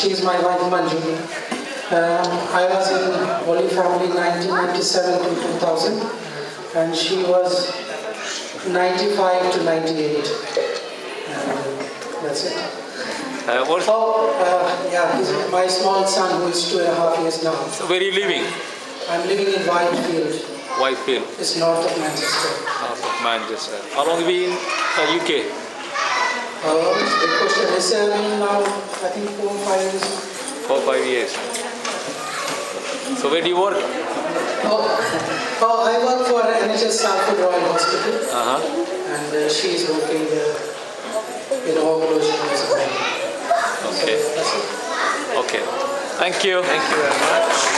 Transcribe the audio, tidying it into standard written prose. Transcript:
She is my wife Manju. I was in Holy Family 1997 to 2000, and she was 95 to 98. That's it. Yeah, he's my small son who is 2.5 years now. So where are you living? I'm living in Whitefield. Whitefield. It's north of Manchester. North of Manchester. How long have you been in UK? The question is now, I think 4 or 5 years. 4 or 5 years. So where do you work? I work for NHS Salford Royal Hospital. And she is working in ovulation. Okay. So that's it. Okay. Thank you. Thank you very much.